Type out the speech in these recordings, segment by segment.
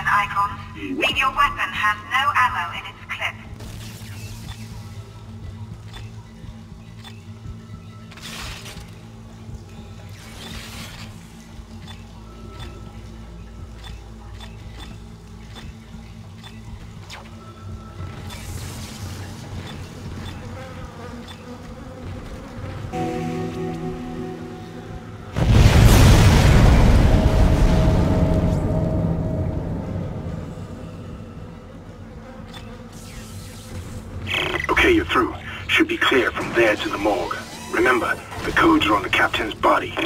attention, Icons. Read your weapon has no ammo in its clip. Okay, you're through. Should be clear from there to the morgue. Remember, the codes are on the captain's body.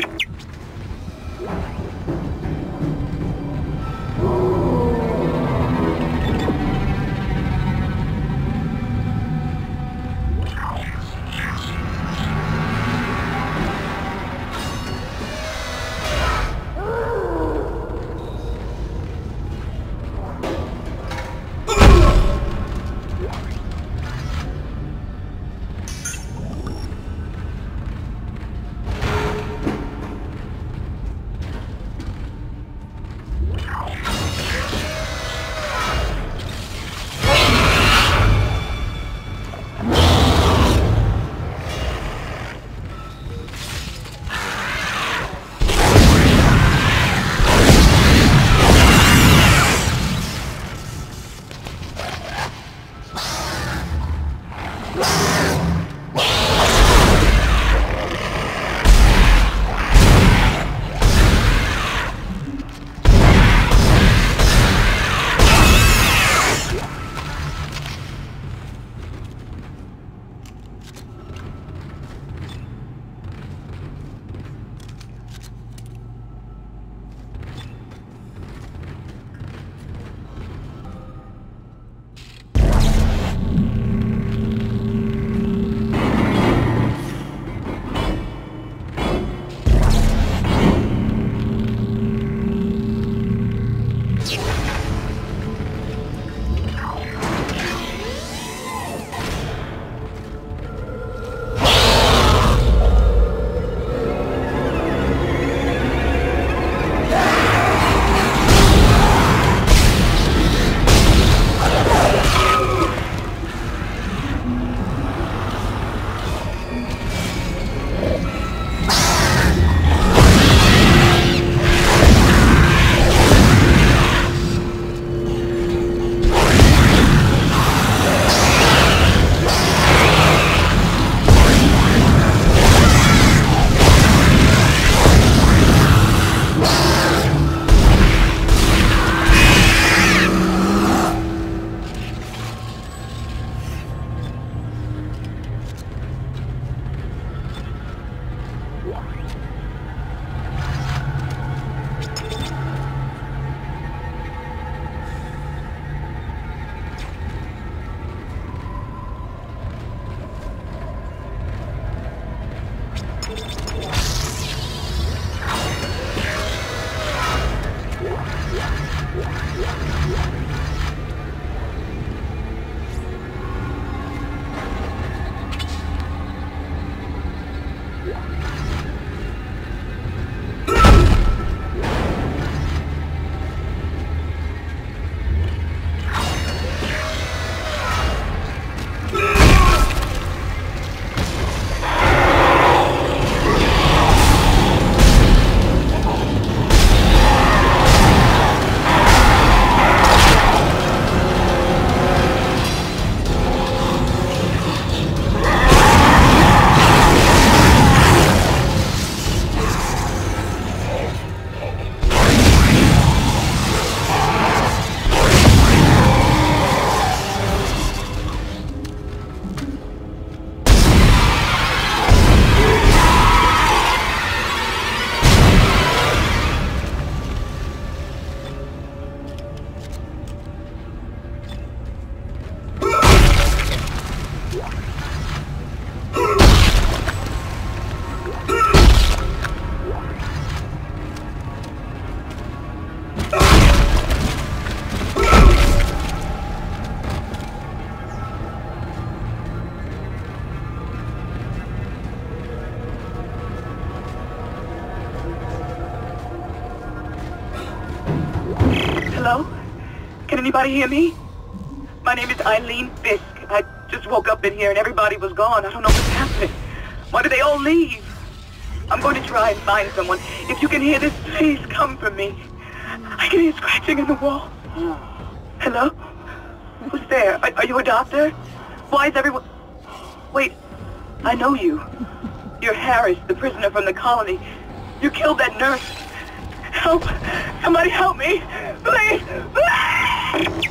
Hello? Can anybody hear me? My name is Eileen Fisk. I just woke up in here and everybody was gone. I don't know what's happening. Why did they all leave? I'm going to try and find someone. If you can hear this, please come for me. I can hear scratching in the wall. Hello? Who's there? Are you a doctor? Why is everyone... Wait, I know you. You're Harris, the prisoner from the colony. You killed that nurse. Help! Somebody help me! Please! Please!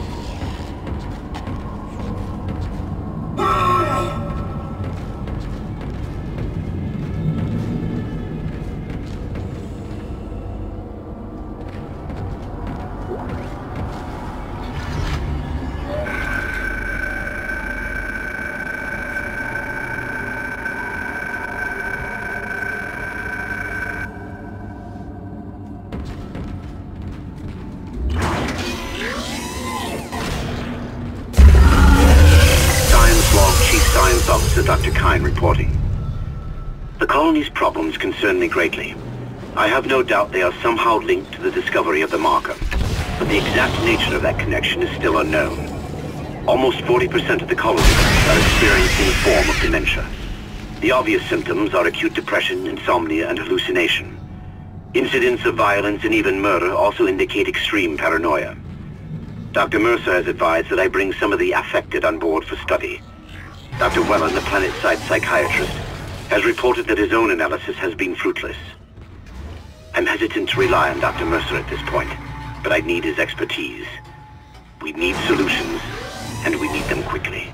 Dr. Kine reporting. The colony's problems concern me greatly. I have no doubt they are somehow linked to the discovery of the marker, but the exact nature of that connection is still unknown. Almost 40% of the colonists are experiencing a form of dementia. The obvious symptoms are acute depression, insomnia, and hallucination. Incidents of violence and even murder also indicate extreme paranoia. Dr. Mercer has advised that I bring some of the affected on board for study. Dr. Wellen, the planet-side psychiatrist, has reported that his own analysis has been fruitless. I'm hesitant to rely on Dr. Mercer at this point, but I need his expertise. We need solutions, and we need them quickly.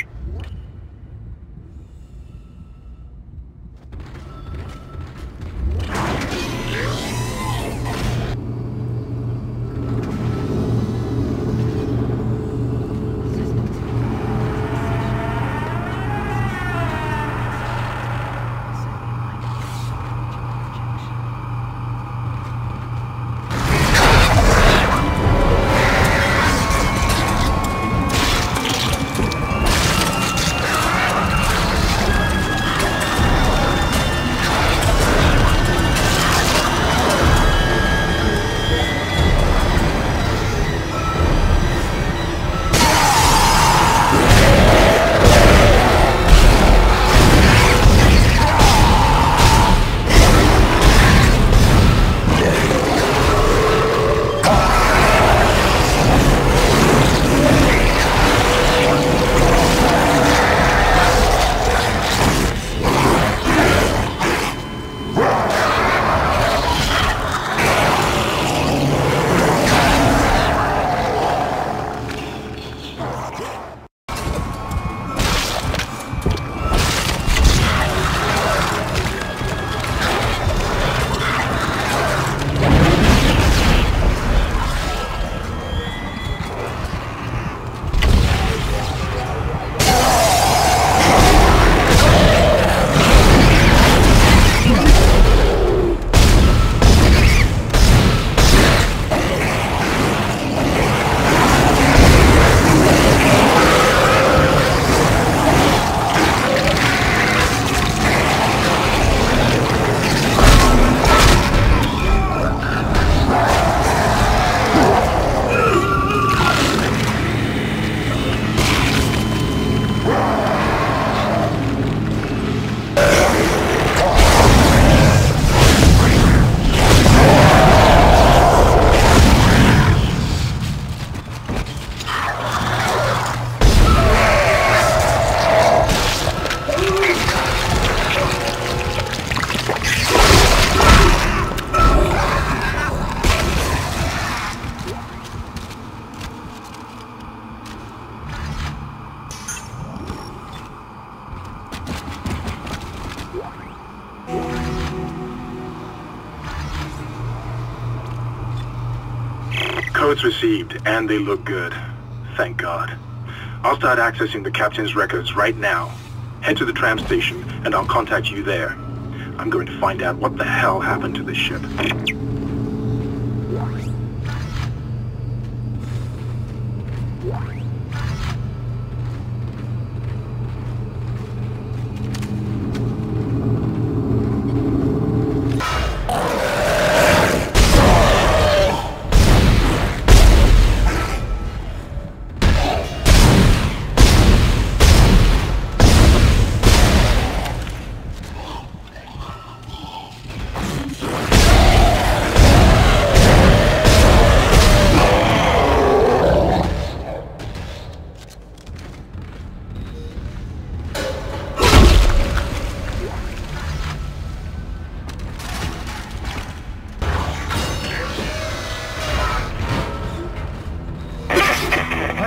Codes received, and they look good. Thank God. I'll start accessing the captain's records right now. Head to the tram station, and I'll contact you there. I'm going to find out what the hell happened to this ship.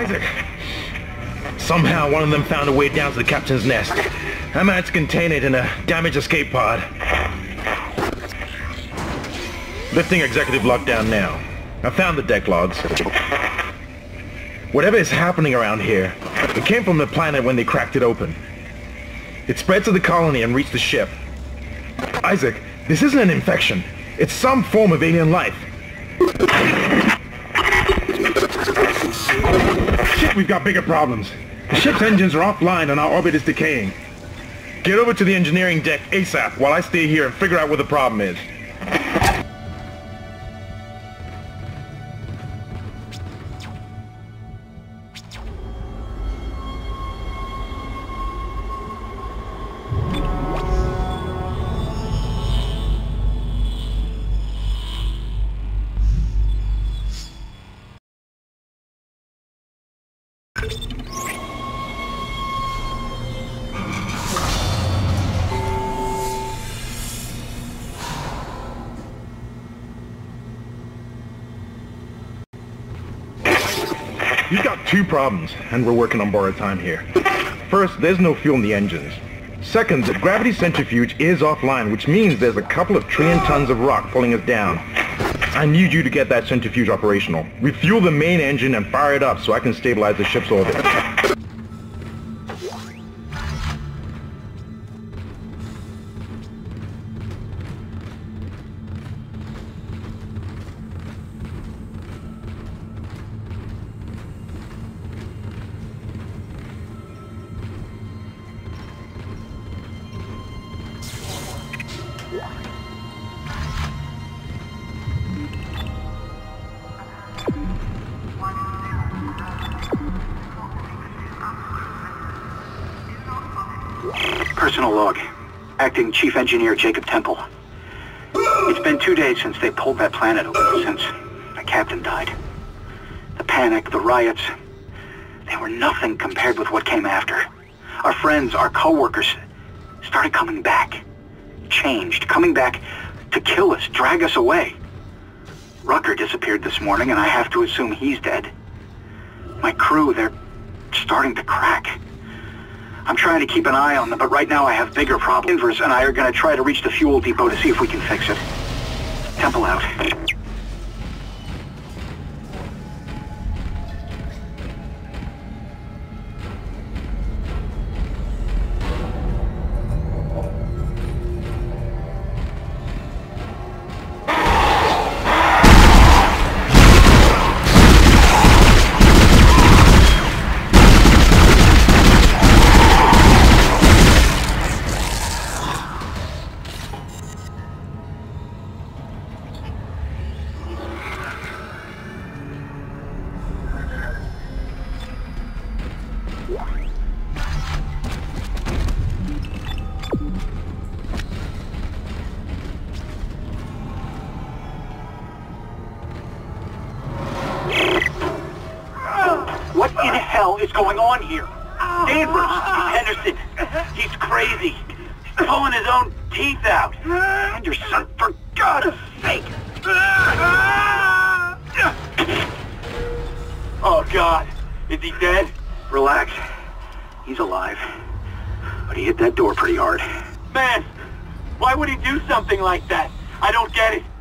Isaac! Somehow one of them found a way down to the captain's nest. I managed to contain it in a damaged escape pod. Lifting executive lockdown now. I found the deck logs. Whatever is happening around here, it came from the planet when they cracked it open. It spread to the colony and reached the ship. Isaac, this isn't an infection. It's some form of alien life. Shit, we've got bigger problems. The ship's engines are offline and our orbit is decaying. Get over to the engineering deck ASAP while I stay here and figure out what the problem is. You've got two problems, and we're working on borrowed time here. First, there's no fuel in the engines. Second, the gravity centrifuge is offline, which means there's a couple of trillion tons of rock pulling us down. I need you to get that centrifuge operational. Refuel the main engine and fire it up so I can stabilize the ship's orbit. Personal log. Acting Chief Engineer Jacob Temple. It's been 2 days since they pulled that planet open, since the captain died. The panic, the riots, they were nothing compared with what came after. Our friends, our co-workers, started coming back. Changed, coming back to kill us, drag us away. Rucker disappeared this morning, and I have to assume he's dead. My crew, they're starting to crack. I'm trying to keep an eye on them, but right now I have bigger problems. Inverse and I are going to try to reach the fuel depot to see if we can fix it. Temple out. What in hell is going on here? Danvers, Henderson, he's crazy. He's pulling his own teeth out. Henderson, for God's sake! Oh God, is he dead? Relax, he's alive. But he hit that door pretty hard. Man, why would he do something like that? I don't get it.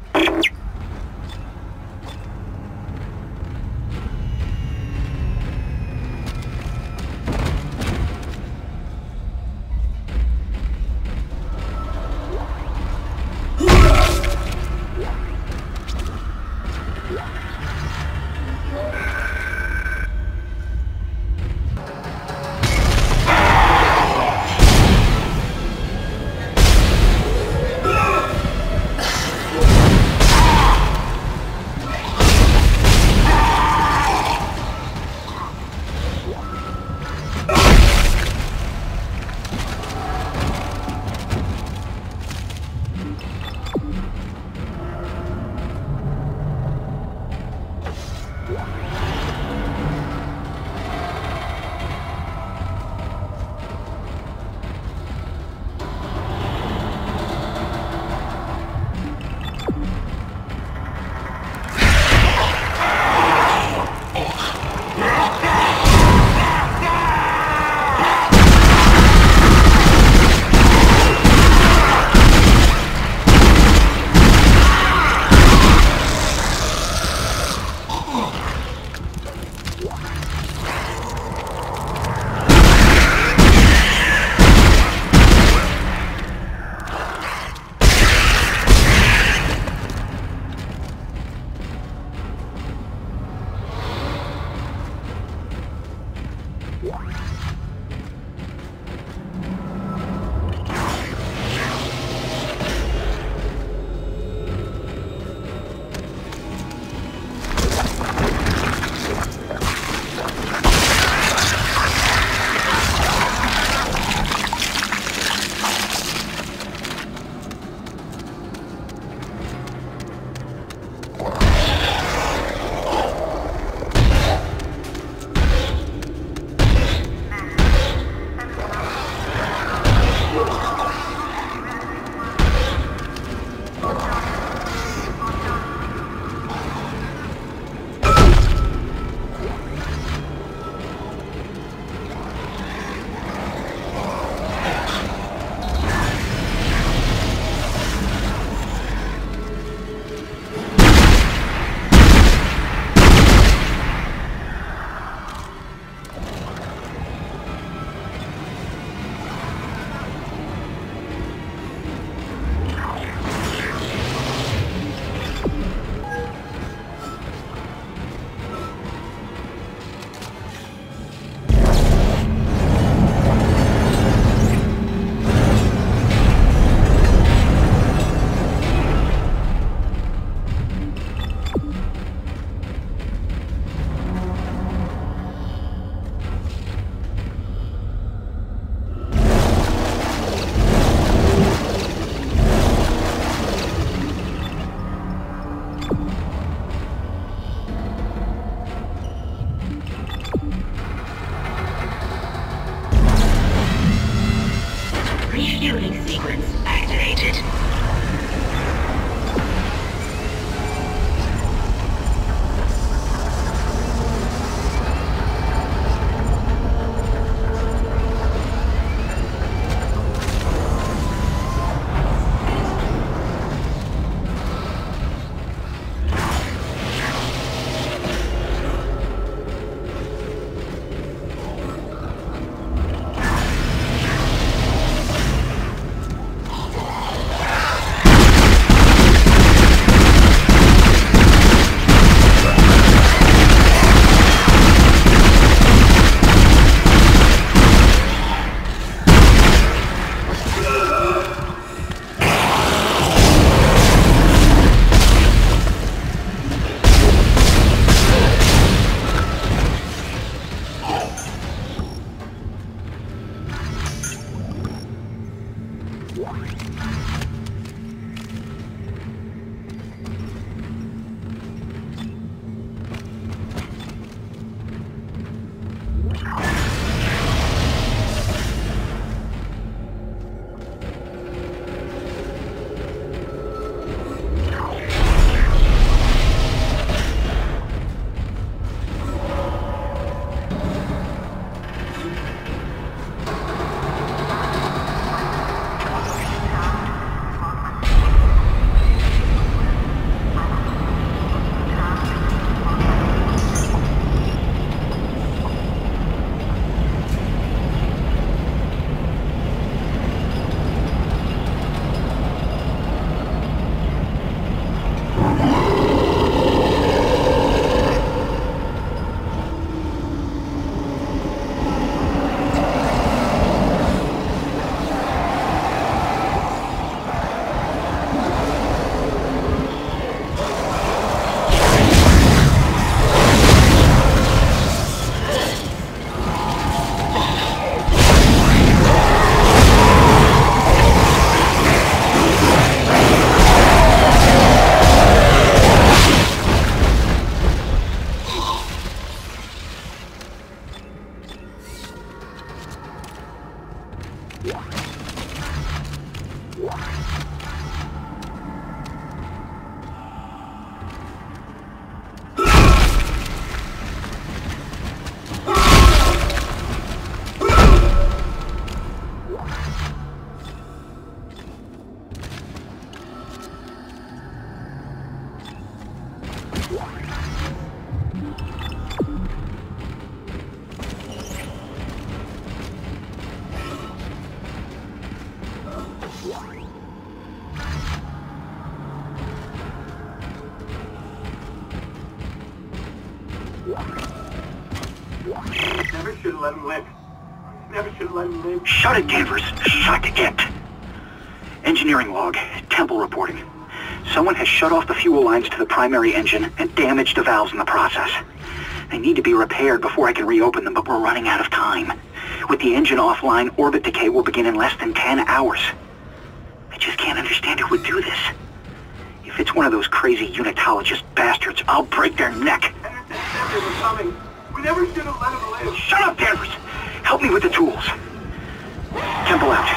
Never should have let him live. Never should have let him live. Shut it, Danvers. Shut it. Engineering log. Temple reporting. Someone has shut off the fuel lines to the primary engine and damaged the valves in the process. They need to be repaired before I can reopen them, but we're running out of time. With the engine offline, orbit decay will begin in less than 10 hours. I just can't understand who would do this. If it's one of those crazy unitologist bastards, I'll break their neck. Anderson said they were coming. We never should have let him live. Shut up, Danvers! Help me with the tools. Temple out.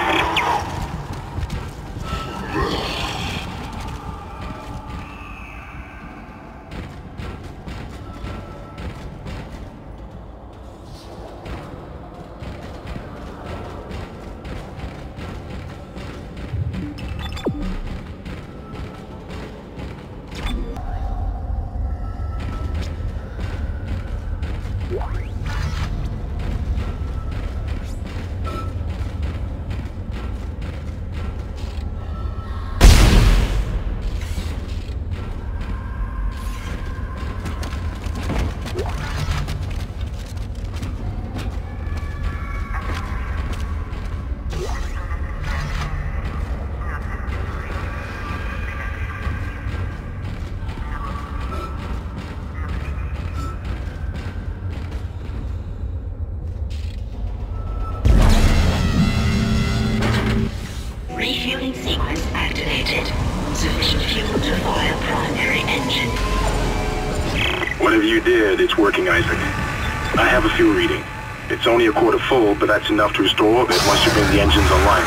Refueling sequence activated. Sufficient fuel to fire primary engine. Whatever you did, it's working, Isaac. I have a fuel reading. It's only a quarter full, but that's enough to restore orbit once you bring the engines online.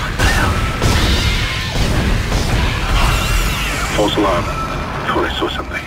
False alarm. Thought I saw something.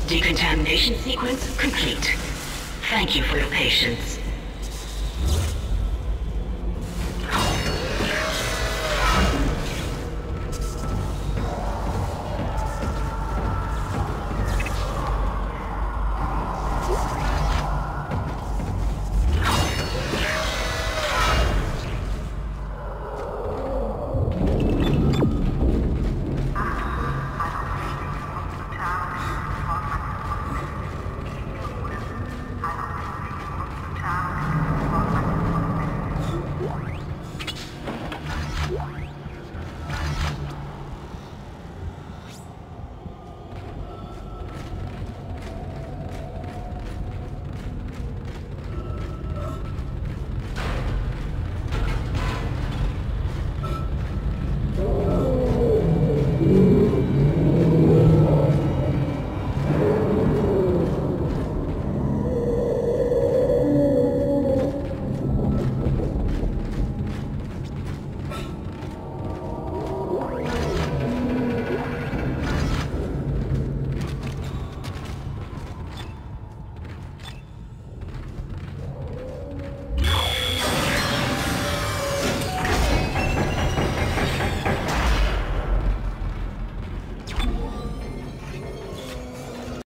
Decontamination sequence complete. Thank you for your patience.